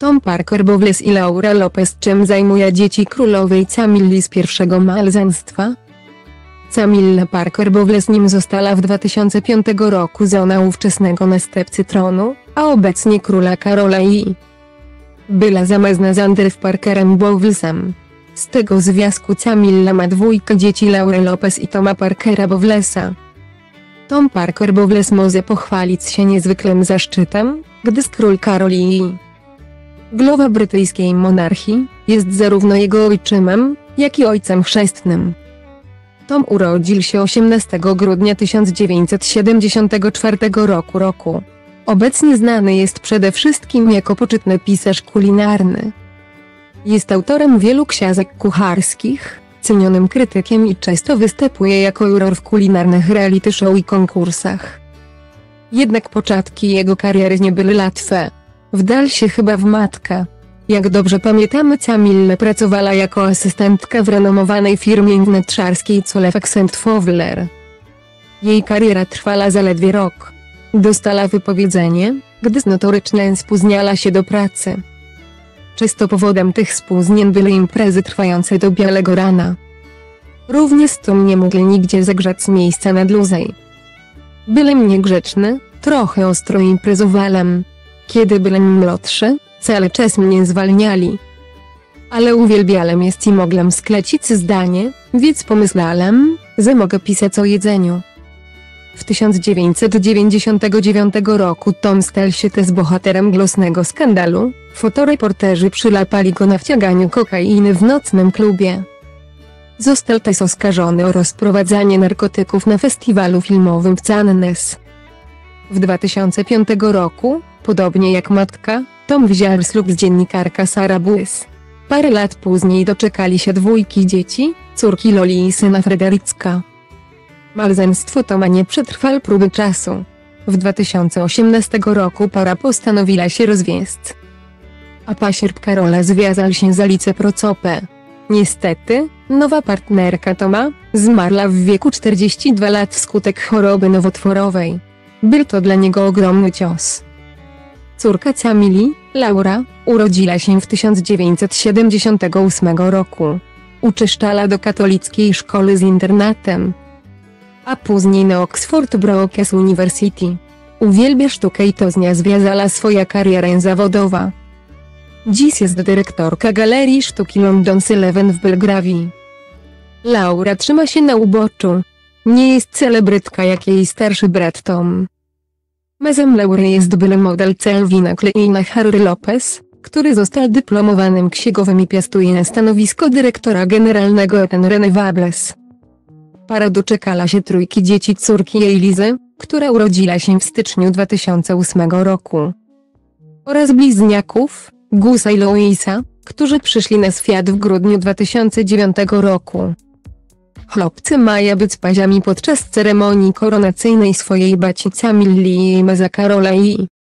Tom Parker Bowles i Laura Lopez. Czym zajmuje dzieci królowej Camilli z pierwszego małżeństwa? Camilla Parker Bowles nim została w 2005 roku żona ówczesnego następcy tronu, a obecnie króla Karola i była zamężna z Andrew Parkerem Bowlesem. Z tego związku Camilla ma dwójkę dzieci, Laurę Lopez i Toma Parkera Bowlesa. Tom Parker Bowles może pochwalić się niezwykłym zaszczytem, gdyż król Karol i głowa brytyjskiej monarchii jest zarówno jego ojczymem, jak i ojcem chrzestnym. Tom urodził się 18 grudnia 1974 roku. Obecnie znany jest przede wszystkim jako poczytny pisarz kulinarny. Jest autorem wielu książek kucharskich, cenionym krytykiem i często występuje jako juror w kulinarnych reality show i konkursach. Jednak początki jego kariery nie były łatwe. Wdał się chyba w matkę. Jak dobrze pamiętamy, Camilla pracowała jako asystentka w renomowanej firmie wnętrzarskiej Colefex & Fowler. Jej kariera trwała zaledwie rok. Dostała wypowiedzenie, gdyż notorycznie spóźniała się do pracy. Często powodem tych spóźnień były imprezy trwające do białego rana. Również Tom nie mógł nigdzie zagrzać miejsca na dłużej. Byłem niegrzeczny, trochę ostro imprezowałem. Kiedy byłem młodszy, cały czas mnie zwalniali. Ale uwielbiałem jeść i mogłem sklecić zdanie, więc pomyślałem, że mogę pisać o jedzeniu. W 1999 roku Tom stał się też bohaterem głośnego skandalu. Fotoreporterzy przyłapali go na wciąganiu kokainy w nocnym klubie. Został też oskarżony o rozprowadzanie narkotyków na festiwalu filmowym w Cannes. W 2005 roku, podobnie jak matka, Tom wziął ślub z dziennikarką Sarah Buis. Parę lat później doczekali się dwójki dzieci, córki Loli i syna Fredericka. Małżeństwo Toma nie przetrwało próby czasu. W 2018 roku para postanowiła się rozwieść. A pasierb Karola związał się z Alice Procopę. Niestety, nowa partnerka Toma zmarła w wieku 42 lat wskutek choroby nowotworowej. Był to dla niego ogromny cios. Córka Camilli, Laura, urodziła się w 1978 roku. Uczęszczała do katolickiej szkoły z internatem, a później na Oxford Brookes University. Uwielbia sztukę i to z niej związała swoja kariera zawodowa. Dziś jest dyrektorka Galerii Sztuki London's Eleven w Belgrawii. Laura trzyma się na uboczu. Nie jest celebrytka jak jej starszy brat Tom. Mężem Laury jest były model Calvina Kleina Harry Lopez, który został dyplomowanym księgowym i piastuje na stanowisko dyrektora generalnego Eten Renovables. Para doczekała się trójki dzieci, córki Elizy, która urodziła się w styczniu 2008 roku, oraz bliźniaków, Gusa i Louisa, którzy przyszli na świat w grudniu 2009 roku. Chłopcy mają być paziami podczas ceremonii koronacyjnej swojej baci Camilli i męża Karola i